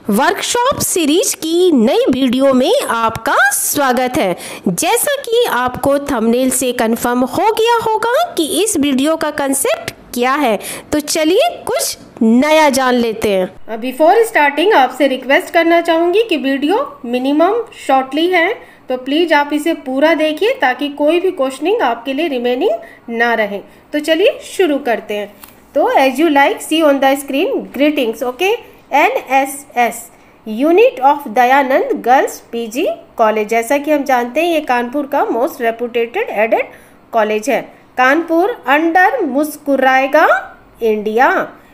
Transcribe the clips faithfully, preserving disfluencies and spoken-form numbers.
Workshop series की नई video में आपका स्वागत है। जैसा कि आपको थंबनेल से कंफर्म हो गया होगा कि इस वीडियो का कंसेप्ट क्या है, तो चलिए कुछ नया जान लेते हैं। बिफोर स्टार्टिंग आपसे रिक्वेस्ट करना चाहूँगी कि वीडियो मिनिमम शॉर्टली है, तो प्लीज़ आप इसे पूरा देखिए ताकि कोई भी क्वेश्चनिंग आपके लिए रिमेनिंग ना रहे। तो चलिए शुरू करते हैं। तो as you like see on the screen, greetings. Okay, N S S unit of Dayanand girls PG college. जैसा कि हम जानते हैं ये कानपुर का मोस्ट रेपुटेटेड एडेड कॉलेज है। Kanpur under Muskurayega India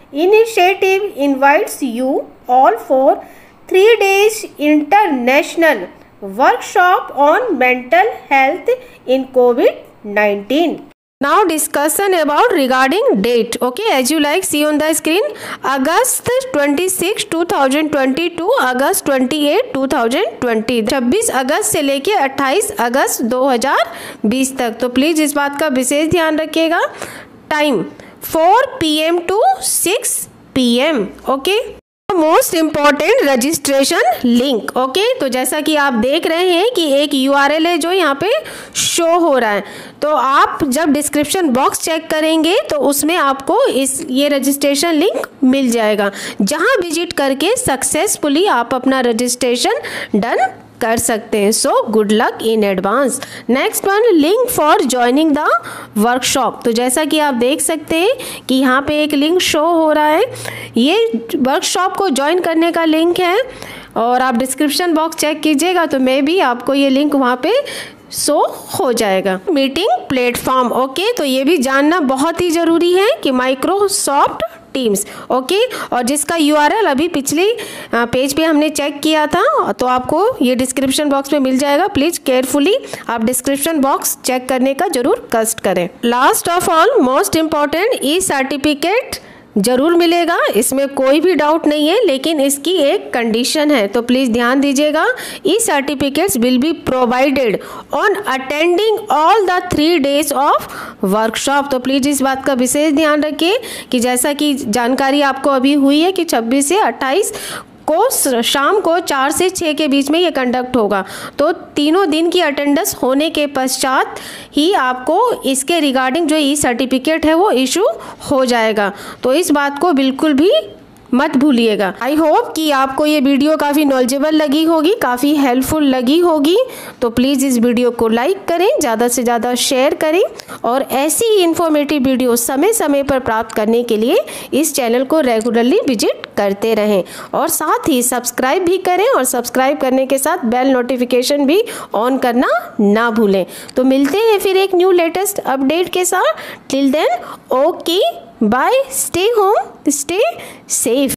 initiative invites you all for three days international workshop on mental health in COVID nineteen. Now discussion about regarding date. Okay, as you like see on the screen, August twenty-six, twenty twenty-two, August twenty-eight, twenty twenty, छब्बीस अगस्त से लेके अट्ठाईस अगस्त दो हज़ार बीस तक। तो please इस बात का विशेष ध्यान रखिएगा। Time four P M to six P M. Okay, most important registration link. Okay, तो जैसा कि आप देख रहे हैं कि एक यू आर एल है जो यहाँ पे शो हो रहा है, तो आप जब डिस्क्रिप्शन बॉक्स चेक करेंगे तो उसमें आपको इस ये रजिस्ट्रेशन लिंक मिल जाएगा, जहाँ विजिट करके सक्सेसफुली आप अपना रजिस्ट्रेशन डन कर सकते हैं। So good luck in advance. Next one, link for joining the workshop. तो जैसा कि आप देख सकते हैं कि यहाँ पे एक लिंक शो हो रहा है, ये वर्कशॉप को ज्वाइन करने का लिंक है, और आप डिस्क्रिप्शन बॉक्स चेक कीजिएगा तो मे भी आपको ये लिंक वहाँ पे सो हो जाएगा। Meeting platform. ओके, तो ये भी जानना बहुत ही ज़रूरी है कि माइक्रोसॉफ्ट टीम्स। ओके, और जिसका यूआरएल अभी पिछली पेज पे हमने चेक किया था, तो आपको ये डिस्क्रिप्शन बॉक्स में मिल जाएगा। प्लीज़ केयरफुली आप डिस्क्रिप्शन बॉक्स चेक करने का जरूर कष्ट करें। Last of all most important, e certificate जरूर मिलेगा, इसमें कोई भी डाउट नहीं है, लेकिन इसकी एक कंडीशन है, तो प्लीज़ ध्यान दीजिएगा। E certificates will be provided on attending all the three days of workshop. तो प्लीज़ इस बात का विशेष ध्यान रखिए कि जैसा कि जानकारी आपको अभी हुई है कि छब्बीस से अट्ठाईस को शाम को चार से छः के बीच में ये कंडक्ट होगा, तो तीनों दिन की अटेंडेंस होने के पश्चात ही आपको इसके रिगार्डिंग जो ई सर्टिफिकेट है वो इशू हो जाएगा। तो इस बात को बिल्कुल भी मत भूलिएगा। आई होप कि आपको ये वीडियो काफ़ी नॉलेजेबल लगी होगी, काफ़ी हेल्पफुल लगी होगी। तो प्लीज़ इस वीडियो को लाइक करें, ज़्यादा से ज़्यादा शेयर करें, और ऐसी ही इन्फॉर्मेटिव वीडियो समय समय पर प्राप्त करने के लिए इस चैनल को रेगुलरली विजिट करते रहें, और साथ ही सब्सक्राइब भी करें, और सब्सक्राइब करने के साथ बेल नोटिफिकेशन भी ऑन करना ना भूलें। तो मिलते हैं फिर एक न्यू लेटेस्ट अपडेट के साथ। Till then, okay, bye, stay home, stay safe.